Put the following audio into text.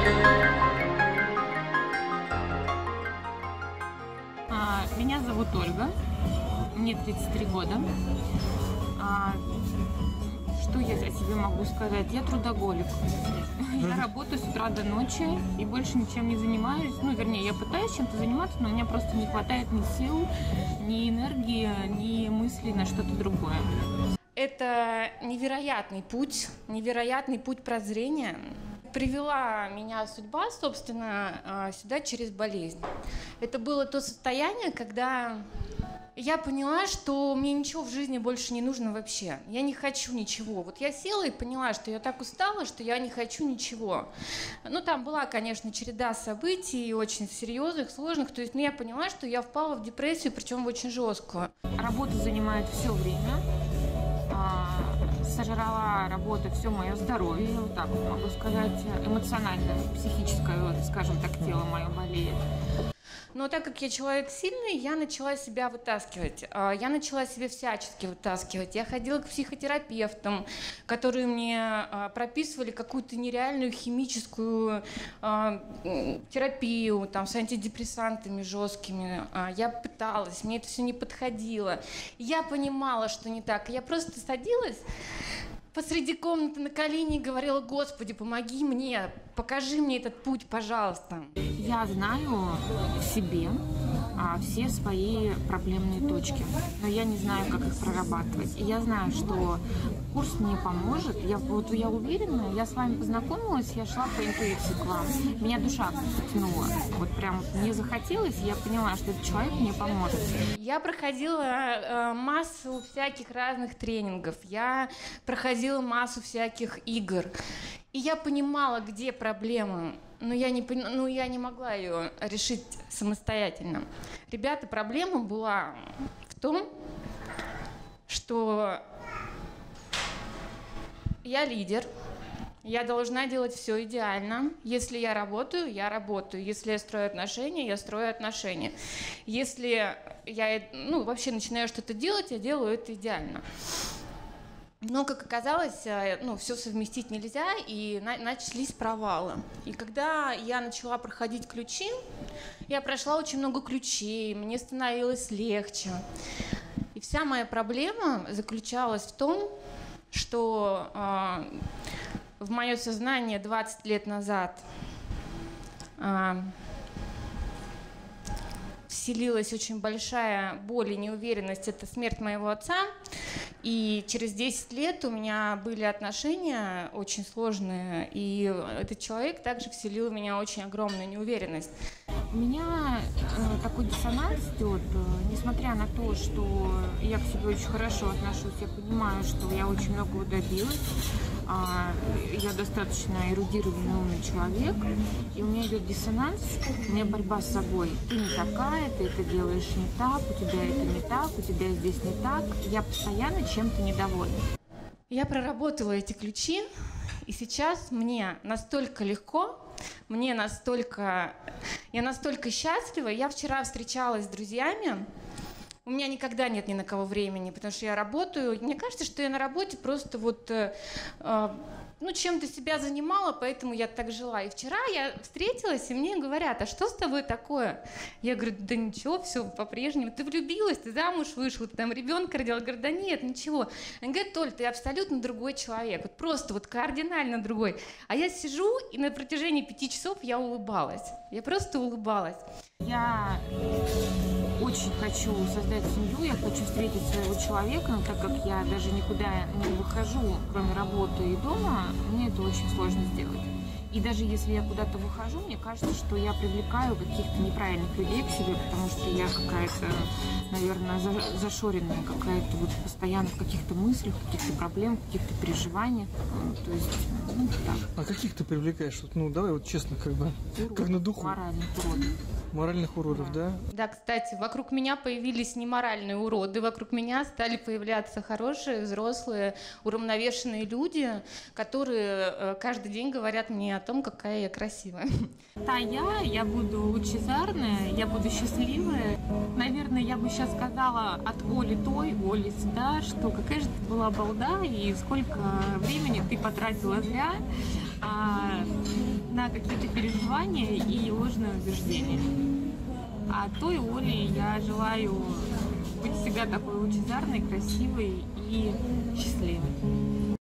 Меня зовут Ольга, мне 33 года. Что я о себе могу сказать? Я трудоголик. Я работаю с утра до ночи и больше ничем не занимаюсь. Ну, вернее, я пытаюсь чем-то заниматься, но мне просто не хватает ни сил, ни энергии, ни мыслей на что-то другое. Это невероятный путь прозрения. Привела меня судьба, собственно, сюда через болезнь. Это было то состояние, когда я поняла, что мне ничего в жизни больше не нужно вообще. Я не хочу ничего. Вот я села и поняла, что я так устала, что я не хочу ничего. Ну, там была, конечно, череда событий, очень серьезных, сложных. То есть, я поняла, что я впала в депрессию, причем в очень жесткую. Работа занимает все время. Сожрала работа все мое здоровье, вот так вот могу сказать, эмоциональное, психическое, вот, скажем так, тело мое болеет. Но так как я человек сильный, я начала себя вытаскивать. Я начала себя всячески вытаскивать. Я ходила к психотерапевтам, которые мне прописывали какую-то нереальную химическую терапию там, с антидепрессантами жесткими. Я пыталась, мне это все не подходило. Я понимала, что не так. Я просто садилась посреди комнаты на колени и говорила: Господи, помоги мне, покажи мне этот путь, пожалуйста. Я знаю в себе все свои проблемные точки, но я не знаю, как их прорабатывать. И я знаю, что курс мне поможет. Я уверена, я с вами познакомилась, я шла по интуиции к вам. Меня душа тянула. Вот прям мне захотелось, и я поняла, что этот человек мне поможет. Я проходила массу всяких разных тренингов, я проходила массу всяких игр. И я понимала, где проблема, но я не могла ее решить самостоятельно. Ребята, проблема была в том, что я лидер, я должна делать все идеально. Если я работаю, я работаю. Если я строю отношения, я строю отношения. Если я вообще начинаю что-то делать, я делаю это идеально. Но, как оказалось, все совместить нельзя, и начались провалы. И когда я начала проходить ключи, я прошла очень много ключей, мне становилось легче. И вся моя проблема заключалась в том, что в мое сознание 20 лет назад вселилась очень большая боль и неуверенность. Это смерть моего отца. И через 10 лет у меня были отношения очень сложные, и этот человек также вселил в меня очень огромную неуверенность. У меня такой диссонанс идет, несмотря на то, что я к себе очень хорошо отношусь, я понимаю, что я очень многого добилась, я достаточно эрудированный, умный человек, и у меня идет диссонанс, у меня борьба с собой. Ты не такая, ты это делаешь не так, у тебя это не так, у тебя здесь не так. Я постоянно чем-то недовольна. Я проработала эти ключи, и сейчас мне настолько легко, я настолько счастлива. Я вчера встречалась с друзьями. У меня никогда нет ни на кого времени, потому что я работаю. Мне кажется, что я на работе просто чем-то себя занимала, поэтому я так жила. И вчера я встретилась, и мне говорят: а что с тобой такое? Я говорю: да ничего, все по-прежнему. Ты влюбилась, ты замуж вышла, ты там ребенка родила. Я говорю: да нет, ничего. Они говорят: Толь, ты абсолютно другой человек, просто кардинально другой. А я сижу, и на протяжении 5 часов я улыбалась. Я просто улыбалась. Я очень хочу создать семью, я хочу встретить своего человека, но так как я даже никуда не выхожу, кроме работы и дома, мне это очень сложно сделать. И даже если я куда-то выхожу, мне кажется, что я привлекаю каких-то неправильных людей к себе, потому что я какая-то, наверное, зашоренная, какая-то постоянно в каких-то мыслях, каких-то проблемах, каких-то переживаниях. То есть, так. А каких ты привлекаешь? Давай честно, как на духу. Моральных уродов. Моральных уродов, да? Да, кстати, вокруг меня появились не моральные уроды, вокруг меня стали появляться хорошие, взрослые, уравновешенные люди, которые каждый день говорят мне о том, какая я красивая. Я буду лучезарная, я буду счастливая. Наверное, я бы сейчас сказала от Оли той, Оли сюда, что какая же ты была балда и сколько времени ты потратила зря. на какие-то переживания и ложные убеждения. А той Оле я желаю быть всегда такой лучезарной, красивой и счастливой.